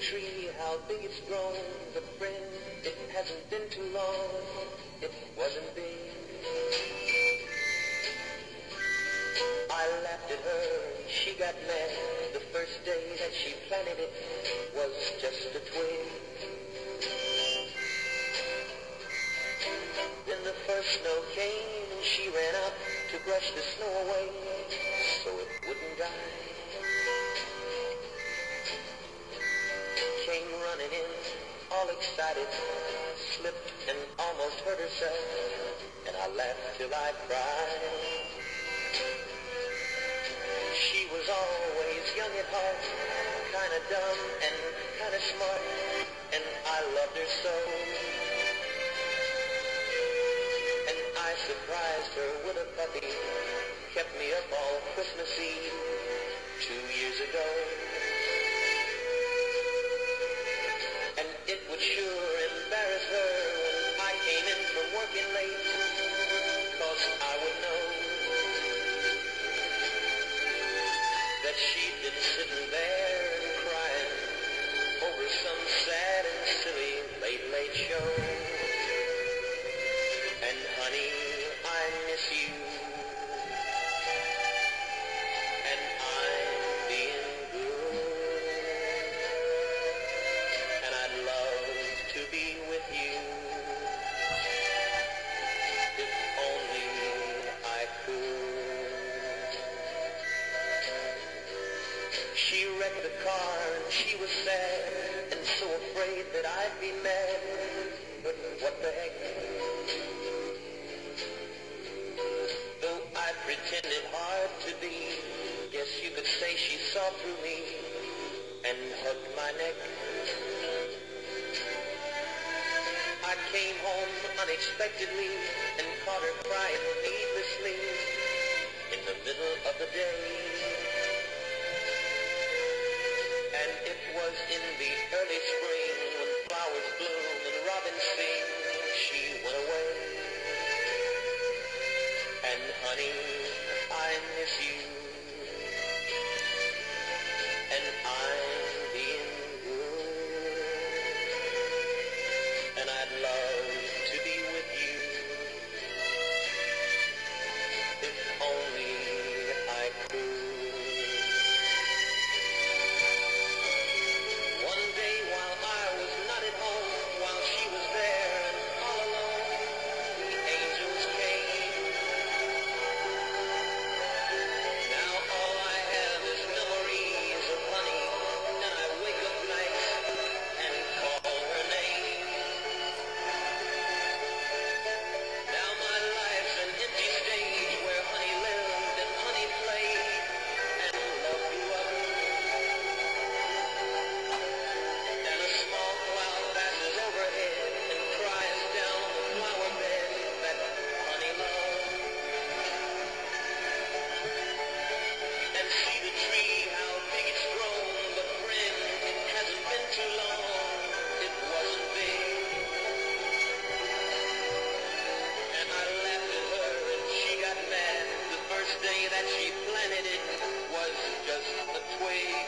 tree, how big it's grown, but friend, it hasn't been too long, it wasn't big. I laughed at her, she got mad. The first day that she planted it was just a twig. Then the first snow came and she ran out to brush the snow away so it wouldn't die. Came running in, all excited, slipped and almost hurt herself, and I laughed till I cried. She was always young at heart, kinda dumb and kinda smart, and I loved her so. And I surprised her with a puppy, kept me up all Christmas Eve 2 years ago. And it would sure embarrass her when I came in from working late, 'cause I would know that she'd been sitting there and crying over some sad and silly late show. And honey, I miss you, and I'm being good, and I'd love to be with you, if only I could. She wrecked the car and she was sad and so afraid that I'd be mad, but what the heck? Though I pretended hard to be, guess you could say she saw through me and hugged my neck. I came home unexpectedly and caught her crying needlessly in the middle of the day. And it was in the early spring when flowers bloom and robins sing, she went away. And honey, I miss you, and I'm being good, and I'd love to be with you, if only I could. One day while I was not at home, while she was there and all alone, the angels came. Now all I have is memories of honey, and I wake up nights and call her name. Now my life's an empty stage where honey lived and honey played and love grew up. And a small cloud passes overhead and cries down the flower bed that honey loved. And see the tree, how big it's grown, but friend, it hasn't been too long, it wasn't big. And I laughed at her and she got mad. The first day that she planted it was just a twig.